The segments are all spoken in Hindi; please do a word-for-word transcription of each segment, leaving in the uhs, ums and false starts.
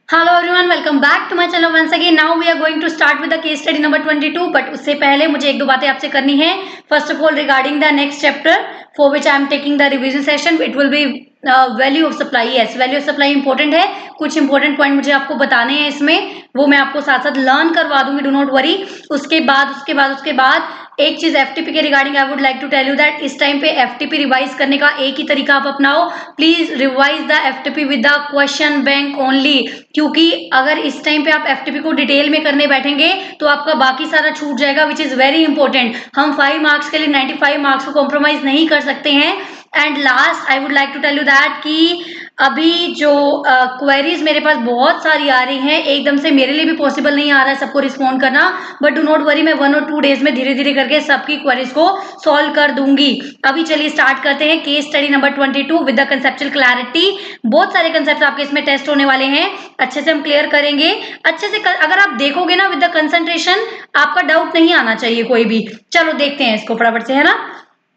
Hello everyone, welcome back to my channel once again. Now we are going to start with the case study number twenty two, but उससे पहले मुझे एक दो बातें आपसे करनी है। First of all, regarding the next chapter for which I am taking the revision session, it will be value of supply. Yes, value of supply important है। कुछ इंपॉर्टेंट पॉइंट मुझे आपको बताने हैं इसमें, वो मैं आपको साथ साथ लर्न करवा दूंगी, डू नॉट वरी। उसके बाद उसके बाद उसके बाद एक चीज एफटीपी के regarding I would like to tell you that इस टाइम पे एफटीपी रिवाइज करने का एक ही तरीका आप अपनाओ। Please revise the FTP with the question bank only, क्योंकि अगर इस टाइम पे आप एफटीपी को डिटेल में करने बैठेंगे तो आपका बाकी सारा छूट जाएगा, विच इज वेरी इंपॉर्टेंट। हम फाइव मार्क्स के लिए नाइन्टी फाइव मार्क्स को कॉम्प्रोमाइज नहीं कर सकते हैं। And last I would like to tell you that कि अभी जो क्वेरीज uh, मेरे पास बहुत सारी आ रही हैं, एकदम से मेरे लिए भी पॉसिबल नहीं आ रहा है सबको रिस्पॉन्ड करना, बट डू नॉट वरी, मैं वन और टू डेज में धीरे धीरे करके सबकी क्वेरीज को सॉल्व कर दूंगी। अभी चलिए स्टार्ट करते हैं case study number twenty two with the conceptual clarity. बहुत सारे कंसेप्ट आपके इसमें टेस्ट होने वाले हैं, अच्छे से हम क्लियर करेंगे। अच्छे से कर, अगर आप देखोगे ना विद द कंसंट्रेशन, आपका डाउट नहीं आना चाहिए कोई भी। चलो देखते हैं इसको फटाफट से, है ना।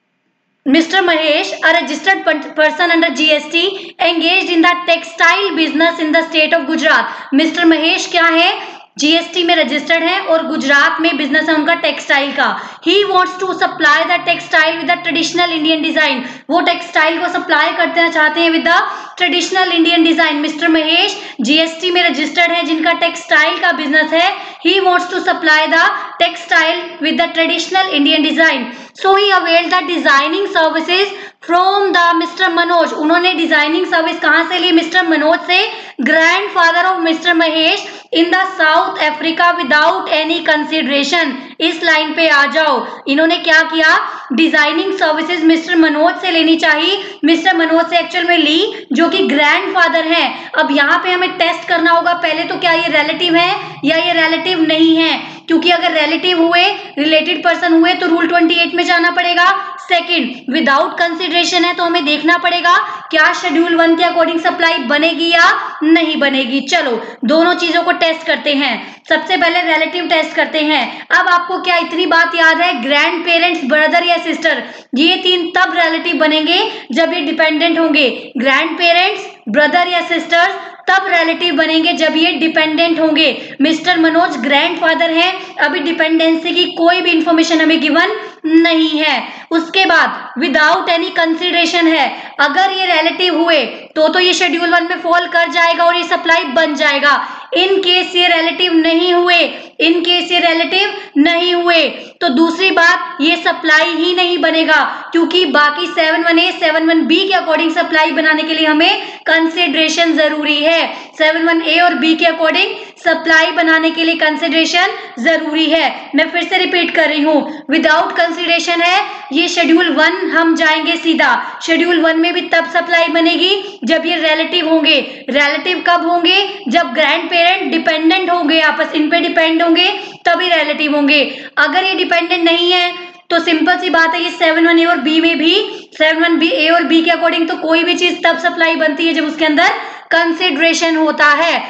Mister Mahesh, a registered person under G S T, engaged in the textile business in the state of Gujarat. Mister Mahesh क्या है? जीएसटी में रजिस्टर्ड है और गुजरात में बिजनेस है उनका टेक्सटाइल का। He wants to supply the textile with the traditional Indian design. वो टेक्सटाइल को सप्लाई करते चाहते हैं with the traditional Indian design. Mister Mahesh GST में रजिस्टर्ड है, जिनका टेक्सटाइल का बिजनेस है। He wants to supply the textile with the traditional Indian design. So he availed the designing services from the mister Manoj. उन्होंने डिजाइनिंग सर्विस कहां से ली? मिस्टर मनोज से, grandfather of mister Mahesh in the South Africa without any consideration. इस लाइन पे आ जाओ। इन्होंने क्या किया? डिजाइनिंग सर्विसेज मिस्टर मनोज से लेनी चाहिए, मिस्टर मनोज से एक्चुअल में ली, जो कि ग्रैंडफादर हैं। अब यहाँ पे हमें टेस्ट करना होगा पहले तो, क्या ये रिलेटिव है या ये रिलेटिव नहीं है, क्योंकि अगर रिलेटिव हुए, रिलेटेड पर्सन हुए, तो रूल अट्ठाईस में जाना पड़ेगा। सेकंड, विदाउट कंसिडरेशन है तो हमें देखना पड़ेगा क्या शेड्यूल वन के अकॉर्डिंग सप्लाई बनेगी या नहीं बनेगी। चलो दोनों चीजों को टेस्ट करते हैं। सबसे पहले रिलेटिव टेस्ट करते हैं। अब आपको क्या इतनी बात याद है, ग्रैंड पेरेंट्स, ब्रदर या सिस्टर, ये तीन तब रिलेटिव बनेंगे जब ये डिपेंडेंट होंगे। ग्रैंड पेरेंट्स, ब्रदर या सिस्टर्स तब रिलेटिव बनेंगे जब ये डिपेंडेंट होंगे। मिस्टर मनोज ग्रैंडफादर हैं, अभी डिपेंडेंसी की कोई भी इंफॉर्मेशन हमें गिवन नहीं है। उसके बाद विदाउट एनी कंसिडरेशन है, अगर ये रिलेटिव हुए तो तो ये शेड्यूल वन में फॉल कर जाएगा और ये सप्लाई बन जाएगा। इन केस ये रिलेटिव नहीं हुए, इन केस ये रिलेटिव नहीं हुए तो दूसरी बात, ये सप्लाई ही नहीं बनेगा, क्योंकि बाकी seven one A seven one B के अकॉर्डिंग सप्लाई बनाने के लिए हमें कंसिडरेशन जरूरी है। सेवन वन ए और बी के अकॉर्डिंग सप्लाई बनाने के लिए कंसिडरेशन जरूरी है। मैं फिर से रिपीट कर रही हूँ, विदाउट कंसिडरेशन है, ये शेड्यूल वन हम जाएंगे सीधा। शेड्यूल वन में भी तब सप्लाई बनेगी जब ये रिलेटिव होंगे। रिलेटिव कब होंगे? जब ग्रैंड पेरेंट डिपेंडेंट होंगे, आपस इन पे डिपेंड होंगे, तभी रिलेटिव होंगे। अगर ये डिपेंडेंट नहीं है तो सिंपल सी बात है, ये सेवन वन ए और बी में भी, सेवन वन बी ए और बी के अकॉर्डिंग तो कोई भी चीज तब सप्लाई बनती है जब उसके अंदर कंसिडरेशन होता है।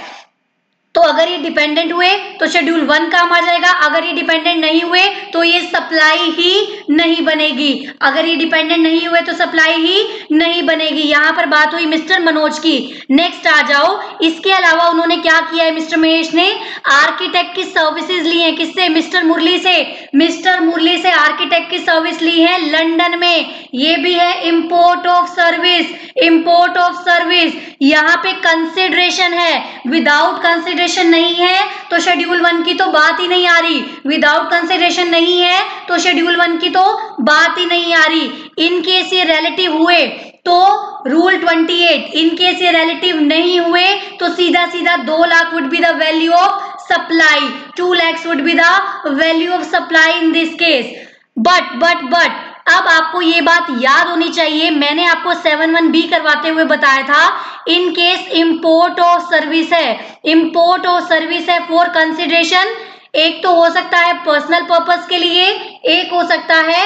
तो अगर ये डिपेंडेंट हुए तो शेड्यूल वन काम आ जाएगा, अगर ये डिपेंडेंट नहीं हुए तो ये सप्लाई ही नहीं बनेगी। अगर ये डिपेंडेंट नहीं हुए तो सप्लाई ही नहीं बनेगी। यहाँ पर बात हुई मिस्टर मनोज की। नेक्स्ट आ जाओ, इसके अलावा उन्होंने क्या किया है? मिस्टर महेश ने आर्किटेक्ट की सर्विसेज ली है। किससे? मिस्टर मुरली से। मिस्टर मुरली से आर्किटेक्ट की सर्विस ली है लंदन में। ये भी है import of service, import of service. यहाँ पे कंसिडरेशन है, विदाउट कंसिडरेशन नहीं है तो शेड्यूल वन की तो बात ही नहीं आ रही। विदाउट कंसिडरेशन नहीं है तो शेड्यूल वन की तो बात ही नहीं आ रही। इन केस ये रिलेटिव हुए तो रूल अट्ठाईस, इन केस ये रिलेटिव नहीं हुए तो सीधा सीधा दो lakh would be the value of supply, two lakhs would be the value of supply in this case. But but but अब आपको ये बात याद होनी चाहिए, मैंने आपको सेवन वन बी करवाते हुए बताया था, in case import of service है, इंपोर्ट ऑफ सर्विस है फॉर कंसिडरेशन। एक तो हो सकता है पर्सनल पर्पस के लिए, एक हो सकता है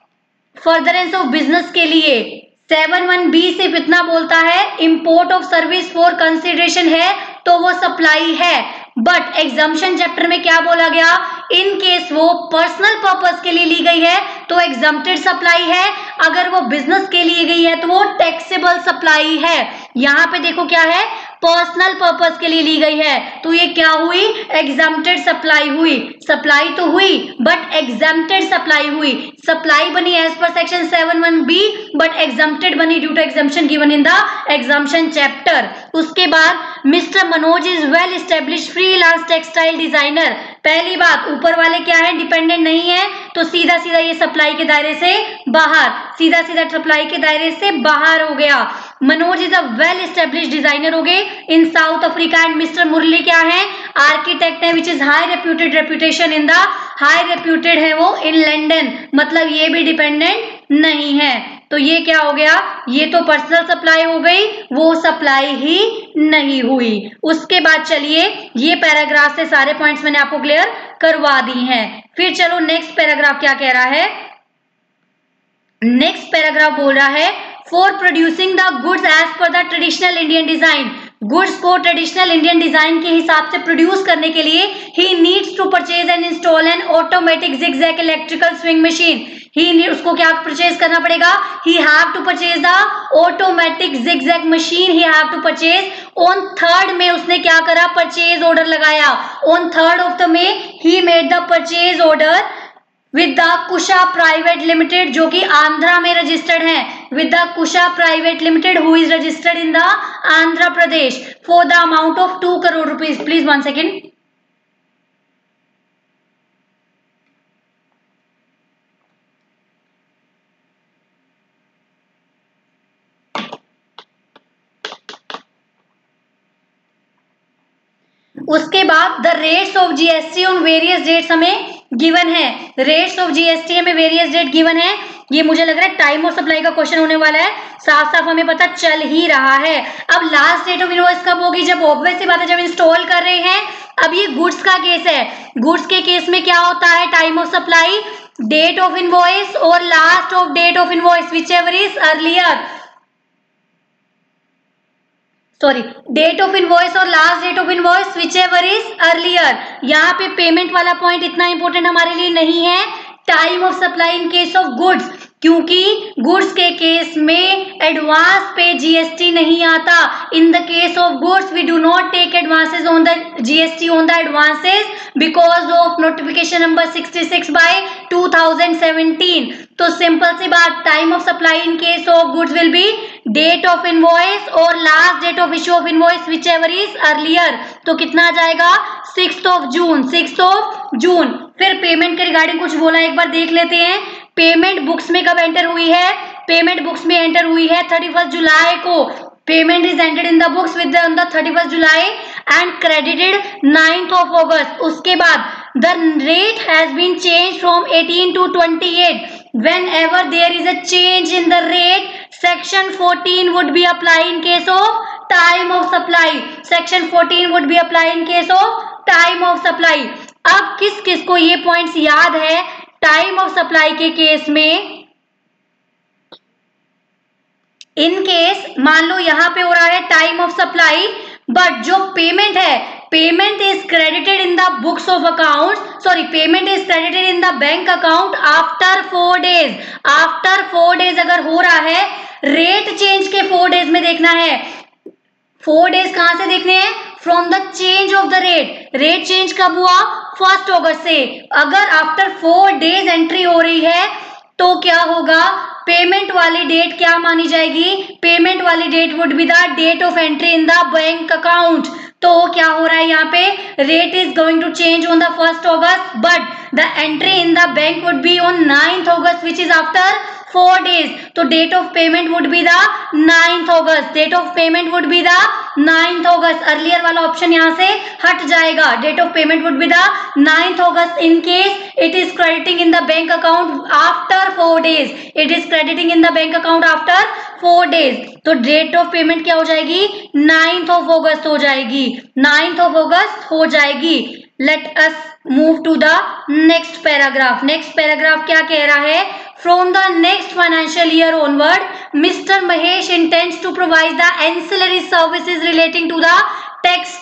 फर्दरेंस ऑफ बिजनेस के लिए। सेवन वन बी सिर्फ इतना बोलता है, import of service for consideration है तो वो सप्लाई है। बट एग्जाम्पशन चैप्टर में क्या बोला गया? इन केस वो पर्सनल पर्पस के लिए ली गई है तो एग्जम्प्टेड सप्लाई है, अगर वो बिजनेस के लिए गई है तो वो टैक्सेबल सप्लाई है। यहाँ पे देखो क्या है, पर्सनल पर्पस के लिए ली गई है। तो ये क्या हुई, एग्जम्प्टेड सप्लाई हुई। सप्लाई तो हुई बट एग्जम्प्टेड सप्लाई हुई। सप्लाई बनी as per section seven one B but exempted बनी due to exemption given in the exemption chapter. उसके बाद mister Manoj is well establish freelance textile designer. पहली बात, ऊपर वाले क्या है, डिपेंडेंट नहीं है, तो सीधा सीधा ये सप्लाई के दायरे से बाहर, सीधा सीधा सप्लाई के दायरे से बाहर हो गया। Manoj is a well establish designer हो गए in South Africa and mister Murali क्या है, आर्किटेक्ट है which is high reputed reputation in the, high reputed है वो इन लंदन, मतलब ये भी डिपेंडेंट नहीं है। तो ये क्या हो गया, ये तो पर्सनल सप्लाई हो गई, वो सप्लाई ही नहीं हुई। उसके बाद चलिए, ये पैराग्राफ से सारे पॉइंट्स मैंने आपको क्लियर करवा दी हैं। फिर चलो नेक्स्ट पैराग्राफ क्या कह रहा है। नेक्स्ट पैराग्राफ बोल रहा है for producing the goods as per the traditional Indian design. Goods को ट्रेडिशनल इंडियन डिजाइन के हिसाब से प्रोड्यूस करने के लिए he needs to purchase and install an automatic zigzag electrical sewing machine. He उसको क्या परचेज करना पड़ेगा, he have to purchase the automatic zigzag machine, he have to purchase. On third में उसने क्या करा, परचेज ऑर्डर लगाया। On third of the may he made the purchase order with the Kusha private limited, जो कि आंध्रा में रजिस्टर्ड है, with the Kusha private limited who is registered in the Andhra Pradesh for the amount of two crore rupees. Please one second. उसके बाद the rates of GST on various dates हमें गिवन है। रेट्स ऑफ जीएसटी हमें वेरियस डेट गिवन है। ये मुझे लग रहा है टाइम और सप्लाई का क्वेश्चन होने वाला है, साफ साफ हमें पता चल ही रहा है। अब लास्ट डेट ऑफ इनवॉइस कब होगी, जब ऑब्वियस सी बात है जब इंस्टॉल कर रहे हैं। अब ये गुड्स का केस है, गुड्स के केस में क्या होता है, time of supply, date of invoice और last of date of invoice whichever is earlier, sorry date of invoice और last date of invoice whichever is earlier. यहाँ पे पेमेंट वाला पॉइंट इतना इंपॉर्टेंट हमारे लिए नहीं है, time of supply in case of goods, क्योंकि गुड्स के केस में एडवांस पे जीएसटी नहीं आता। In the case of goods we do not take advances on the GST on the advances because of notification number sixty six by two thousand seventeen. तो सिंपल सी बात, time of supply in case of goods will be date of invoice और last date of issue of invoice whichever is earlier. तो कितना आ जाएगा, sixth of June, sixth of June. फिर पेमेंट के रिगार्डिंग कुछ बोला, एक बार देख लेते हैं। पेमेंट बुक्स में कब एंटर हुई है, पेमेंट बुक्स में एंटर हुई है थर्टी फर्स्ट जुलाई को। Payment is entered in the books with the thirty first July and credited ninth of August. उसके बाद the rate has been change from eighteen to twenty eight. whenever there is a change in the rate, section fourteen would be applied in case of time of supply, section fourteen would be applied in case of time of supply। अब किस किस को ये पॉइंट्स याद है, टाइम ऑफ सप्लाई के केस में इन केस मान लो यहाँ पे हो रहा है टाइम ऑफ सप्लाई, बट जो पेमेंट है, payment is credited in the books of account, sorry payment is credited in the bank account after four days. After four days अगर हो रहा है, रेट चेंज के फोर डेज में देखना है। फोर डेज कहां से देखने हैं, from the change of the rate. Rate change कब हुआ, फर्स्ट अगस्त से। अगर आफ्टर फोर डेज एंट्री हो रही है तो क्या होगा, पेमेंट वाली डेट क्या मानी जाएगी, पेमेंट वाली date would be the date of entry in the bank account. तो क्या हो रहा है यहाँ पे, rate is going to change on the first August but the entry in the bank would be on ninth August which is after four days. तो date of payment would be the ninth August, date of payment would be the ninth August. Earlier वाला ऑप्शन यहाँ से हट जाएगा, date of payment would be the ninth August in case it is crediting in the bank account after four days, it is crediting in the bank account after four days. तो डेट ऑफ पेमेंट क्या हो जाएगी, नाइन्थ ऑफ अगस्त हो जाएगी, नाइन्थ ऑफ अगस्त हो जाएगी। Let us move to the next paragraph. Next paragraph क्या कह रहा है, from the next financial year onward mister Mahesh intends to provide the ancillary services relating to the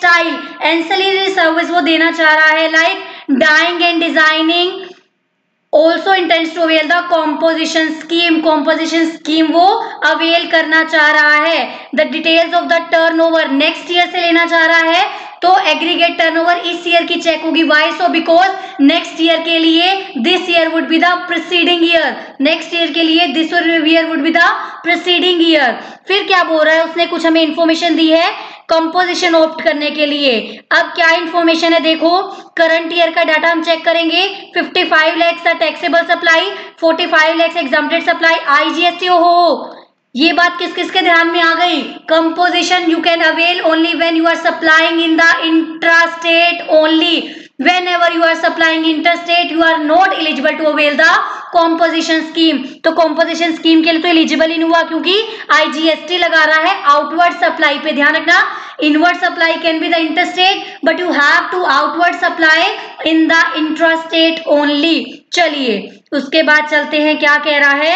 textile. Ancillary service वो देना चाह रहा है like dyeing and designing, also intends to avail the composition scheme, composition scheme वो अवेल करना चाह रहा है। The details of the turnover next year से लेना चाह रहा है, तो एग्रीगेट टर्नओवर इस ईयर की चेक होगी। Why? So because next year के लिए this year would be the preceding year, next year के लिए this year would be the preceding year. फिर क्या बोल रहा है, उसने कुछ हमें इंफॉर्मेशन दी है कंपोजिशन ऑप्ट करने के लिए। अब क्या इंफॉर्मेशन है देखो, करंट ईयर का डाटा हम चेक करेंगे। पचपन लाख टैक्सेबल सप्लाई, पैंतालीस लाख एग्जम्प्टेड सप्लाई, आईजीएसटी। हो ये बात किस किस के ध्यान में आ गई? Composition you can avail only when you are supplying in the intrastate only. whenever you are supplying interstate you are not eligible to avail the composition scheme। तो composition scheme के लिए तो एलिजिबल ही नहीं हुआ क्योंकि आईजीएसटी लगा रहा है आउटवर्ड सप्लाई पे। ध्यान रखना, inward supply can be the interstate but you have to outward supply in the intrastate only. चलिए उसके बाद चलते हैं, क्या कह रहा है।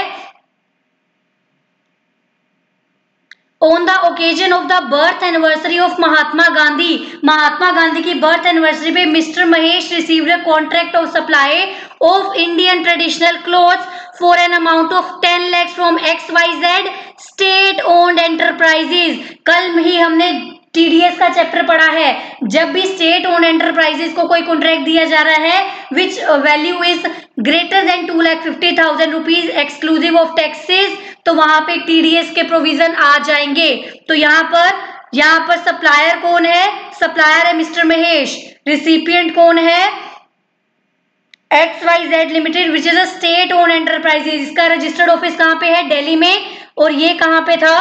On the occasion of the birth anniversary of Mahatma Gandhi, Mahatma Gandhi की बर्थ एनिवर्सरी पे mister Mahesh received a contract of supply of Indian traditional clothes for an amount of ten lakhs from X Y Z state owned enterprises। कल ही हमने टीडीएस का चैप्टर पढ़ा है। जब भी स्टेट ओन एंटरप्राइजेस को कोई कॉन्ट्रैक्ट दिया जा रहा है which value is greater than two lakh fifty thousand rupees exclusive of taxes, तो वहां पे टीडीएस के प्रोविजन आ जाएंगे। तो यहाँ पर यहाँ पर सप्लायर कौन है? सप्लायर है मिस्टर महेश। रिसिपिएंट कौन है? X Y Z limited which is a state own enterprises. इसका रजिस्टर्ड ऑफिस कहाँ पे है? दिल्ली में। और ये कहाँ पे था?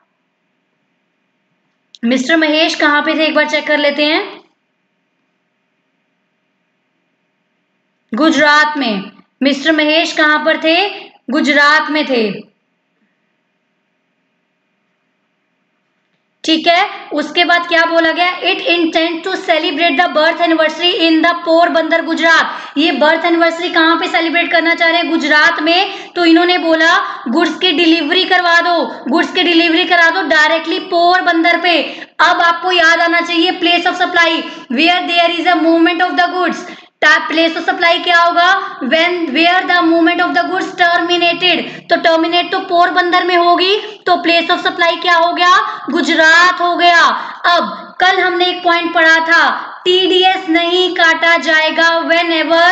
मिस्टर महेश कहां पे थे एक बार चेक कर लेते हैं। गुजरात में। मिस्टर महेश कहां पर थे? गुजरात में थे। ठीक है, उसके बाद क्या बोला गया? It intend to celebrate the birth anniversary in the Porbandar Gujarat. ये बर्थ एनिवर्सरी कहां पे सेलिब्रेट करना चाह रहे हैं? गुजरात में। तो इन्होंने बोला गुड्स की डिलीवरी करवा दो, गुड्स की डिलीवरी करा दो डायरेक्टली पोरबंदर पे। अब आपको याद आना चाहिए place of supply, where there is a movement of the goods. Place of supply क्या होगा? When where the movement of the goods terminated. तो टर्मिनेट तो पोरबंदर में होगी, तो प्लेस ऑफ सप्लाई क्या हो गया? गुजरात हो गया। अब कल हमने एक पॉइंट पढ़ा था, टीडीएस नहीं काटा जाएगा whenever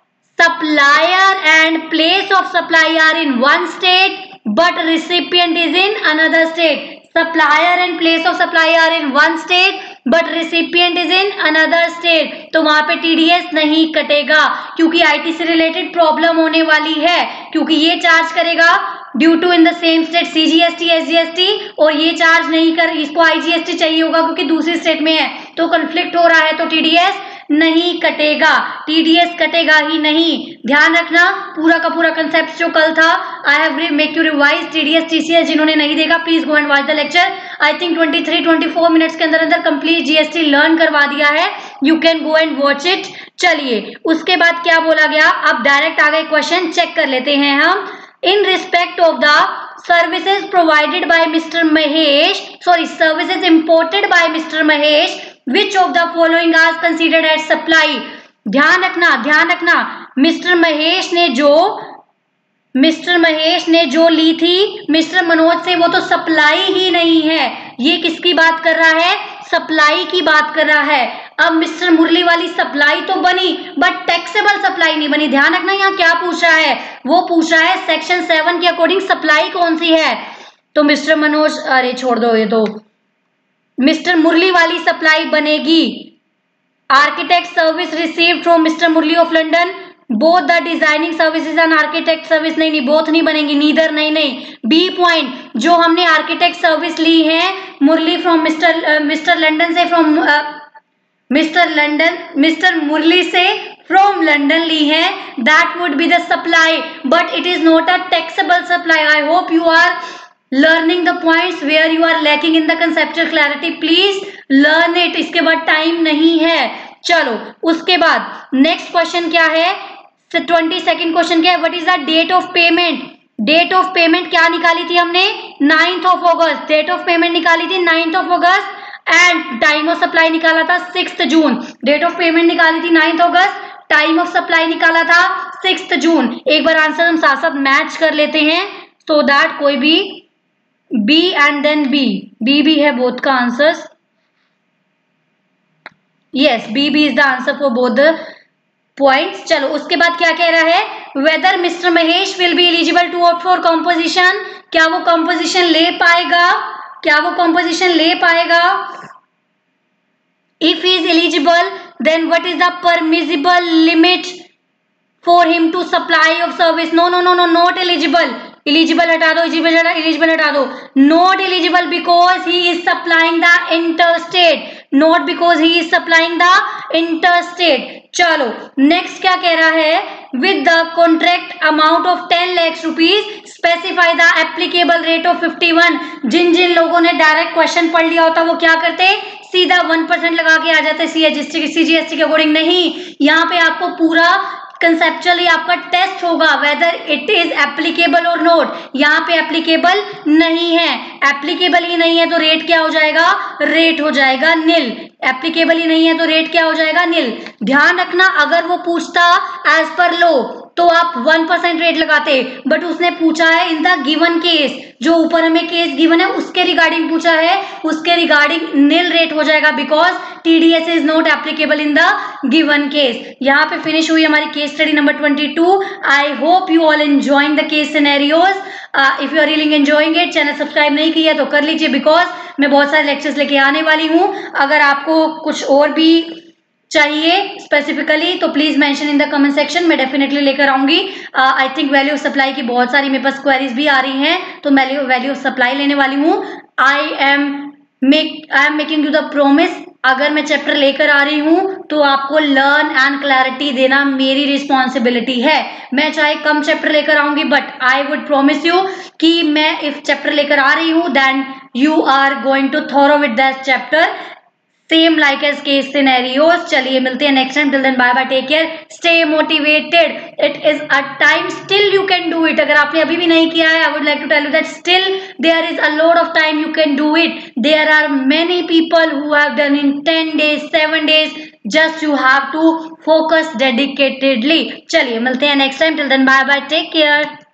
supplier and place of supply are in one state but recipient is in another state. Supplier and place of supply are in one state but recipient is in another state, तो वहां पे टीडीएस नहीं कटेगा क्योंकि आईटी से रिलेटेड प्रॉब्लम होने वाली है। क्योंकि ये चार्ज करेगा due to in the same state CGST SGST, और ये चार्ज नहीं कर, इसको आईजीएसटी चाहिए होगा क्योंकि दूसरी स्टेट में है, तो कंफ्लिक्ट हो रहा है, तो टीडीएस नहीं कटेगा। टीडीएस कटेगा ही नहीं। ध्यान रखना पूरा का पूरा कंसेप्ट जो कल था। I have make you revise TDS TCS. जिन्होंने नहीं देखा please go and watch the lecture. I think twenty three twenty four minutes के अंदर अंदर कंप्लीट जीएसटी लर्न करवा दिया है। You can go and watch it. चलिए उसके बाद क्या बोला गया, अब डायरेक्ट आ गए क्वेश्चन, चेक कर लेते हैं हम। In respect of the services provided by Mister Mahesh, sorry, services imported by Mister Mahesh, which of the following are considered as supply? ध्यान रखना, ध्यान रखना, मिस्टर महेश ने जो मिस्टर महेश ने जो ली थी मिस्टर मनोज से, वो तो सप्लाई ही नहीं है। ये किसकी बात कर रहा है? सप्लाई की बात कर रहा है। अब मिस्टर मुरली वाली सप्लाई तो बनी बट टैक्सेबल सप्लाई नहीं बनी। ध्यान रखना यहाँ क्या पूछ रहा है, वो पूछ रहा है सेक्शन सेवन के अकॉर्डिंग सप्लाई कौन सी है। तो मिस्टर मनोज, अरे छोड़ दो, ये तो मिस्टर मुरली वाली सप्लाई बनेगी। Architect service received from mister Murali of London, both the designing services and architect service, नहीं नहीं बोथ नहीं बनेगी, नीदर, नहीं नहीं। बी पॉइंट, जो हमने आर्किटेक्ट सर्विस ली है Murali from mister mister London से, from mister London mister Murali से फ्रॉम लंडन ली है, that would be the supply but it is not a taxable supply. I hope you are learning the points where you are lacking in the conceptual clarity, please learn it। इसके बाद टाइम नहीं है। चलो उसके बाद नेक्स्ट क्वेश्चन क्या है, ट्वेंटी सेकेंड क्वेश्चन क्या है, what is the date of payment. Date of payment क्या निकाली थी हमने? Ninth of August. Date of payment निकाली थी ninth of August and time of supply निकाला था six June. Date of payment निकाली थी ninth August, time of supply निकाला था सिक्स्थ जून। एक बार आंसर हम साथ साथ मैच कर लेते हैं सो दैट कोई भी B and then B B भी है बोथ का answer. Yes, B B is the answer for both the points. चलो उसके बाद क्या कह रहा है, whether mister Mahesh will be eligible to opt for composition, क्या वो कॉम्पोजिशन ले पाएगा, क्या वो कॉम्पोजिशन ले पाएगा। If he is eligible then what is the permissible limit for him to supply of service. No no no no not eligible, eligible हटा दो, एलिजिबल एलिजिबल हटा दो, not eligible because he is supplying the interstate, not because he is supplying the interstate. चलो नेक्स्ट क्या कह रहा है, with the contract amount of ten lakh rupees specify the applicable rate of fifty one. जिन जिन लोगों ने डायरेक्ट क्वेश्चन पढ़ लिया होता वो क्या करते, सीधा वन परसेंट लगा के आ जाते C H S T C G S T के अकॉर्डिंग। नहीं, यहाँ पे आपको पूरा कंसेप्चुअली आपका टेस्ट होगा वेदर इट इज एप्लीकेबल और नॉट। यहाँ पे एप्लीकेबल नहीं है, एप्लीकेबल ही नहीं है तो रेट क्या हो जाएगा, रेट हो जाएगा नील। एप्लीकेबल ही नहीं है तो रेट क्या हो जाएगा, नील। ध्यान रखना अगर वो पूछता एज पर लो तो आप वन परसेंट रेट लगाते, बट उसने पूछा है इन द गिवन केस, जो ऊपर हमें केस गिवन है उसके रिगार्डिंग पूछा है, उसके रिगार्डिंग नील रेट हो जाएगा because TDS is not applicable in the given case. यहाँ पे फिनिश हुई हमारी case study number twenty two. I hope you all enjoying the case scenarios. If you are really enjoying it, channel subscribe नहीं किया तो कर लीजिए बिकॉज मैं बहुत सारे लेक्चर्स लेके आने वाली हूँ। अगर आपको कुछ और भी चाहिए स्पेसिफिकली तो please mention in the comment section, मैं डेफिनेटली लेकर आऊंगी। I think value of supply की बहुत सारी मेरे पास क्वेरीज भी आ रही हैं तो मैं वैल्यू ऑफ सप्लाई लेने वाली हूँ। I am make I am making you the promise, अगर मैं चैप्टर लेकर आ रही हूँ तो आपको लर्न एंड क्लैरिटी देना मेरी रिस्पॉन्सिबिलिटी है। मैं चाहे कम चैप्टर लेकर आऊंगी but I would promise you कि मैं इफ चैप्टर लेकर आ रही हूँ then you are going to thorough with that chapter same like as case scenarios. चलिए मिलते हैं next time, till then bye bye, take care, stay motivated, it is a time, still you can do it. अगर आपने अभी भी नहीं किया है I would like to tell you that still there is a lot of time, you can do it. There are many people who have done in ten days seven days, just you have to focus dedicatedly. चलिए मिलते हैं next time, till then bye bye, take care.